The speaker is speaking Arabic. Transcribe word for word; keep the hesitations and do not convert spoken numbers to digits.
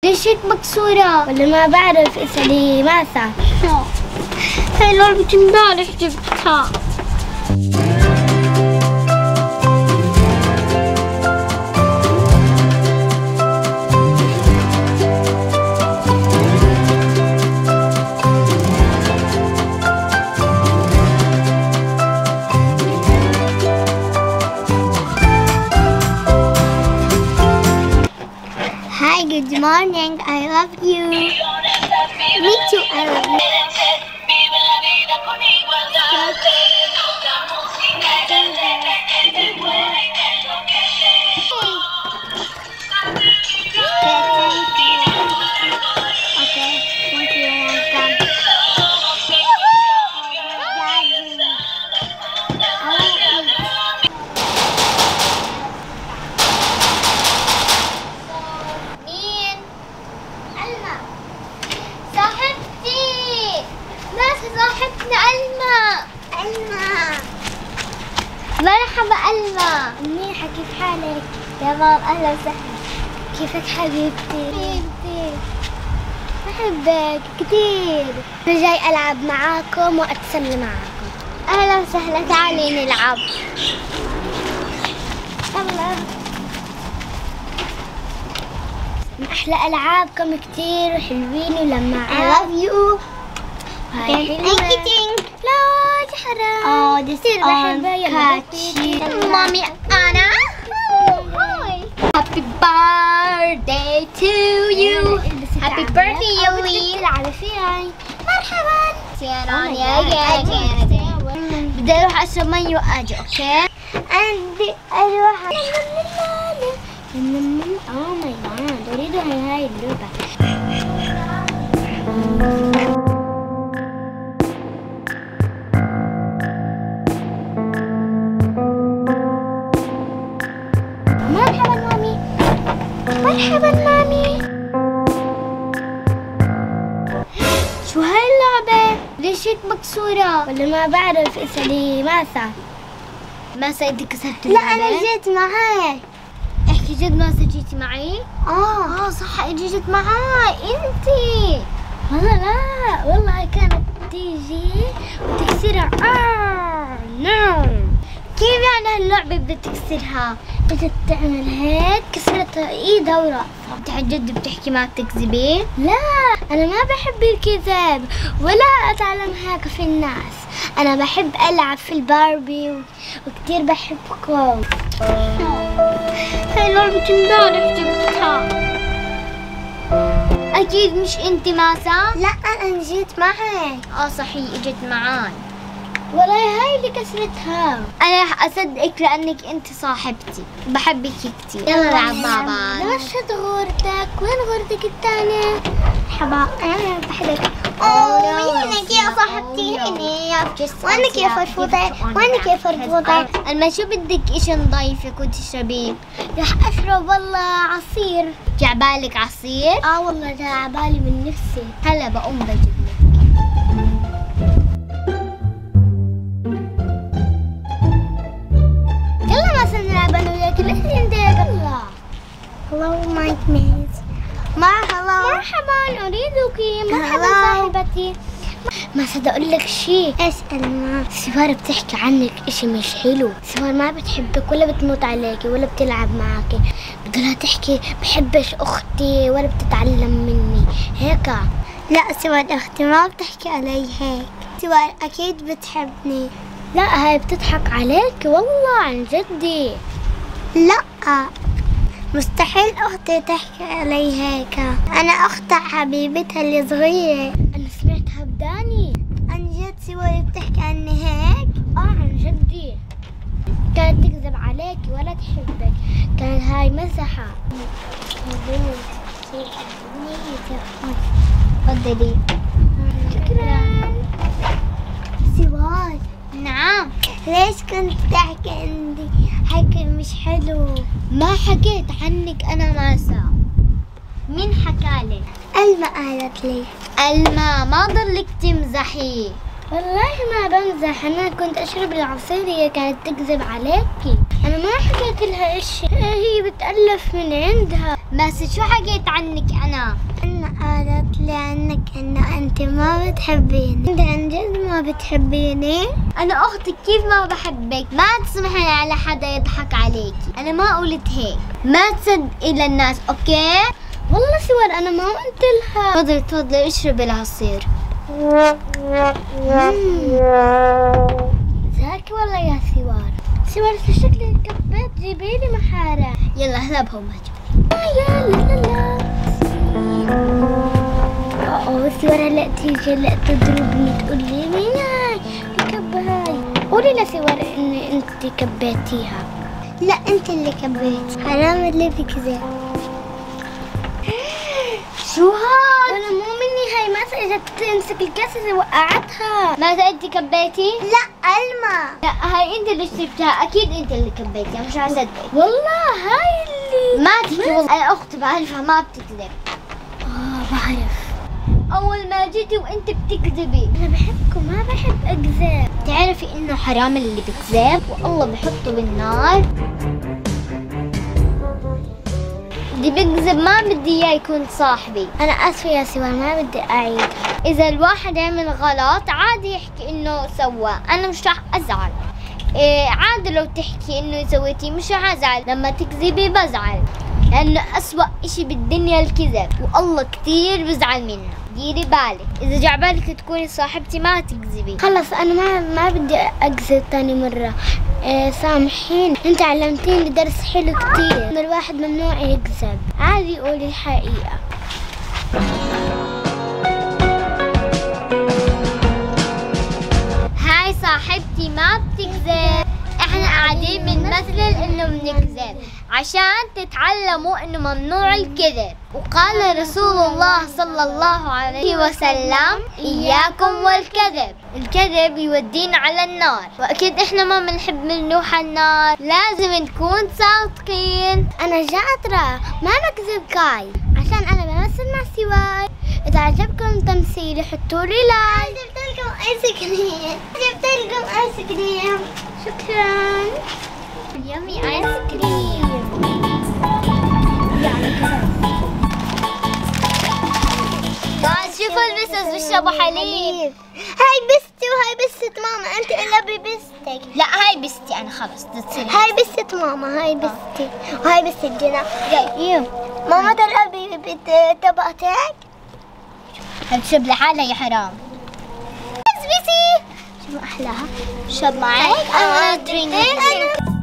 ليش هيك مكسورة؟ ولا ما بعرف، اسألي ماسة. هاي لعبة امبارح جبتها. Hi, good morning. I love you. Me too, I love you. Okay, thank you. Welcome. صاحبتنا ألما. ألما مرحبا ألما. منيحة، كيف حالك؟ تمام، أهلا وسهلا. كيفك حبيبتي؟ حبيبتي بحبك كثير. أنا جاي ألعب معاكم وأتسلى معاكم. أهلا وسهلا، تعالي نلعب. يلا. من أحلى ألعابكم كثير وحلوين ولمعات. I love you. هاي لا دي حرام. اه دي كثير بحبها. يلا مامي أنا. هاي هابي بيرثداي تو يو. هابي بيرثداي يومي. تلعبي فيها. مرحبا. يا يا بدي أروح أشرب مي وأجي. أوكي عندي أروح. أوه ماي جاد، أريد هاي اللعبة. مرحبا مامي. مرحبا مامي. شو هاي اللعبة؟ ليش هيك مكسورة؟ ولا ما بعرف، اسألي ماسة. ماسة انت كسرت اللعبة؟ لا أنا جيت معاك. احكي جد ماسة جيتي معي؟ اه اه صح، اجي جيت معاي انتي. والله لا، والله كانت تيجي وتكسرها. اه نو. كيف يعني هاللعبة بدها تكسرها؟ بدها تعمل هيك، كسرتها ايدها وراسها. انت عن جد بتحكي ما بتكذبي؟ لا انا ما بحب الكذب ولا اتعلم هيك في الناس. انا بحب العب في الباربي و... وكثير بحبكم. هاي لعبة امبارح جبتها. اكيد مش انت ماسة؟ لا انا جيت معك. اه صحيح اجت معاي. والله هاي اللي كسرتها. انا رح اصدقك لانك انت صاحبتي، بحبك كثير. يلا نلعب مع بعض. نشط غورتك. وين غورتك الثانية؟ مرحبا انا بحبك. اوه وينك يا صاحبتي؟ هني وينك يا فرفوطة؟ وينك يا فرفوطة؟ الما شو بدك اشي نضيفك وتشربين؟ رح اشرب والله عصير. جا عبالك عصير؟ اه والله جا عبالي من نفسي. هلا بقوم بجيب لك. Hello my mates. مرحبا. مرحبا أريدك. مرحبا صاحبتي. ما صدق أقول لك شيء. اسأل. ما سفارة بتحكي عنك إشي مش حلو. سفارة ما بتحبك ولا بتموت عليكي ولا بتلعب معك. بتقولها تحكي بحبش أختي ولا بتتعلم مني هيك. لا سفارة أختي ما بتحكي علي هيك. سفارة أكيد بتحبني. لا هاي بتضحك عليك والله عن جدي. لا مستحيل أختي تحكي علي هيك. أنا أختها حبيبتها اللي صغيرة. أنا سمعتها بداني. عن جد سواري بتحكي عني هيك؟ آه عن جدي. كانت تكذب عليكي ولا تحبك. كانت هاي مزحة. تفضلي. شكرا. سوار. نعم. ليش كنت تحكي عندي حكي مش حلو؟ ما حكيت عنك أنا ماسة. مين حكالك؟ ألما قالت لي. ألما ما ضلك تمزحي. والله ما بمزح، أنا كنت أشرب العصير هي كانت تكذب عليكي. أنا ما حكيت لها إشي، هي بتألف من عندها. بس شو حكيت عنك أنا؟ أنا قالت لي عنك إنه أنت ما بتحبيني. أنت عن جد ما بتحبيني؟ أنا أختك كيف ما بحبك؟ ما تسمحي على حدا يضحك عليكي. أنا ما قلت هيك. ما تصدقي للناس، أوكي؟ والله سوار أنا ما قلت لها. تفضلي تفضلي اشربي العصير. زاكي والله يا سوار. سوار شكلك كبيت، جيبي لي محارة. يلا هلا بهم هجي. يا لا لا لا. اوه سوار هلا تيجي هلا تضربني تقول لي مين هاي كبهاي. قولي لسوار اني انت كبيتيها. لا انت اللي كبيت. حرام اللي بكذا. شو هاد؟ انا مو مني هاي، ما اجت تمسك الكاسة وقعتها. ما انت كبيتي؟ لا ألما. لا هاي انت اللي شربتها، اكيد انت اللي كبيتيها، مش هصدق. والله هاي اللي ما تحكي والله، انا اختي بعرفها ما بتكذب. اه بعرف. اول ما جيتي وانت بتكذبي. انا بحبكم ما بحب اكذب. تعرفي انه حرام اللي بكذب والله بحطه بالنار. اللي بكذب ما بدي اياه يكون صاحبي. انا اسفه يا سوار ما بدي اعيدها. اذا الواحد يعمل غلط عادي يحكي انه سوى، انا مش رح ازعل. إيه عادي لو تحكي انه سويتي مش رح ازعل، لما تكذبي بزعل، لانه اسوأ اشي بالدنيا الكذب، والله كثير بزعل منه. ديري بالك اذا جعبالك تكوني صاحبتي ما تكذبي. خلص انا ما ما بدي اكذب ثاني مره. إيه سامحين، انت علمتيني درس حلو كثير، ان الواحد ممنوع يكذب، عادي يقول الحقيقه. هاي صاحبتي ما بتكذب، احنا قاعدين بنمثل انه بنكذب عشان تتعلموا انه ممنوع الكذب. وقال رسول الله صلى الله عليه وسلم اياكم والكذب، الكذب يودينا على النار، واكيد احنا ما بنحب نروح على النار، لازم نكون صادقين. انا شاطره ما بكذب كاي، عشان انا بمثل مع سواي. اذا عجبكم تمثيلي حطوا لي لايك. جبت لكم ايس كريم، جبت لكم ايس كريم. شكرا. يمي ايس كريم. بس شوفوا البسس بيشربوا حليب. هاي بستي وهاي بستة ماما، انت الا ببستك. لا هاي بستي انا خلص تصير. هاي بستة ماما، هاي بستي وهاي بستة جنى. يلا ماما تلعبي بطبقتك. هتشرب لحالها يا حرام. بس بسي شو احلاها؟ شرب معك؟ أنا درينك.